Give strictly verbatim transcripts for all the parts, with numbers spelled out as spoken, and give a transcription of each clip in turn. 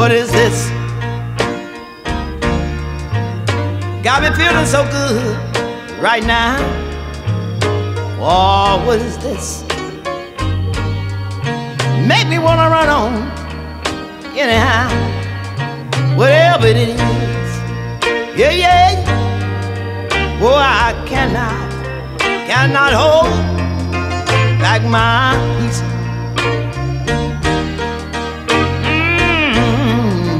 What is this? Got me feeling so good right now. Oh, what is this? Make me wanna run on anyhow. Whatever it is, yeah, yeah. Oh, I cannot, cannot hold back my peace. Mm.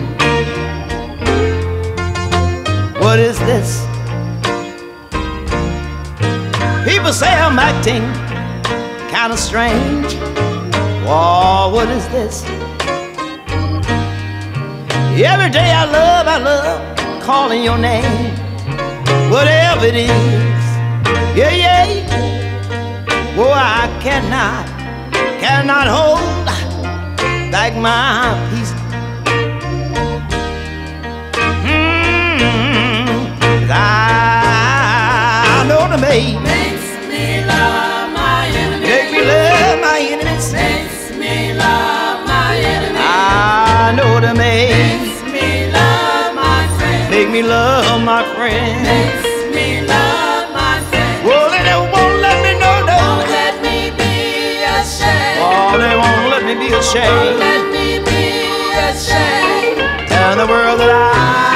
What is this? People say I'm acting kind of strange. Oh, what is this? Every day I love, I love calling your name. Whatever it is, yeah, yeah. Oh, I cannot, cannot hold back my peace. Mm-hmm. I know the maid makes me love my enemies. Make me love my enemies. Makes me love my enemies. I know the maid makes me love my friends. Make me love my friends. Makes me love my friends. Well, they won't let me know, no. Won't let me be ashamed. Oh, they won't let me be Won't ashamed. let me be ashamed. Tell the world that I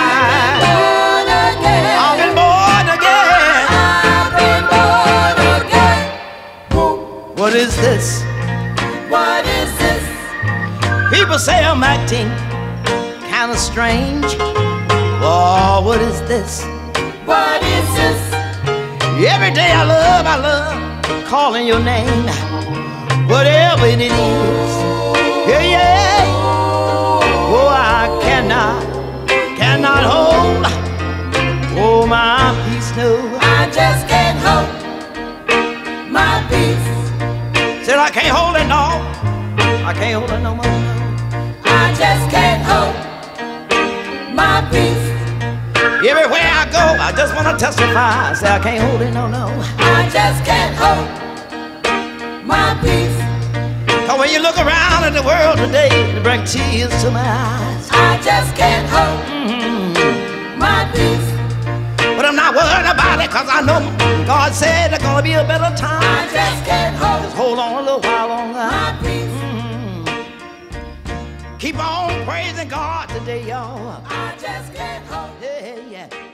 I've been born again. I've been born again. I've been born again. What is this? What is this? People say I'm acting kind of strange. Oh, what is this? What is this? Every day I love, I love calling your name. Whatever it is, yeah, yeah. Oh, I cannot, cannot hold, oh, my peace, no. I just can't hold my peace. Said I can't hold it, no. I can't hold it no more, no. I just can't hold my peace. Everywhere I go, I just want to testify. Say I can't hold it, no, no. I just can't hold my peace. Cause when you look around at the world today, it brings tears to my eyes. I just can't hold Mm-hmm. my peace. But I'm not worried about it, cause I know God said there's gonna be a better time. I just can't hold Just hold on a little while longer. my peace. Mm-hmm. Keep on praising God today, y'all. I just can't hold Yeah, yeah.